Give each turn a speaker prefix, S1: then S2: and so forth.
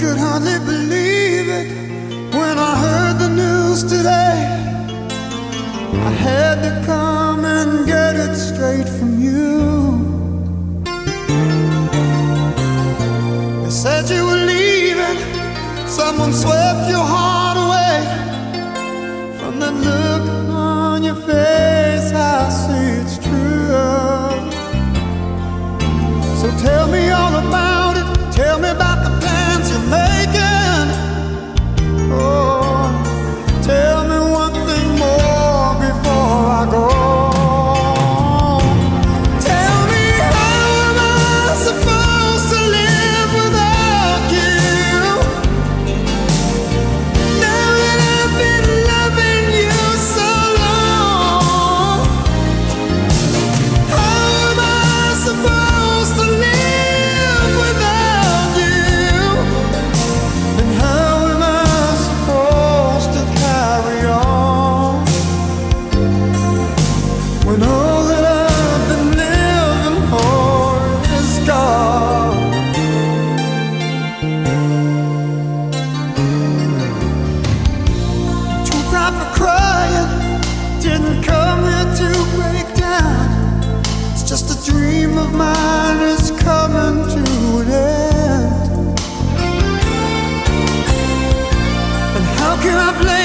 S1: could hardly believe it when I heard the news today. I had to come and get it straight from you. They said you were leaving, someone swept your heart away. From that look on your face, I see it's true. So tell me all about it, tell me about the plans you're making. Oh, tell me one thing more before I go. Tell me, how am I supposed to live without you? Now that I've been loving you so long, how am I supposed to live without you? And how am I supposed to carry on when all that I've been living for is gone? Too proud for crying, didn't come here to break down. It's just a dream of mine is coming to an end. And how can I blame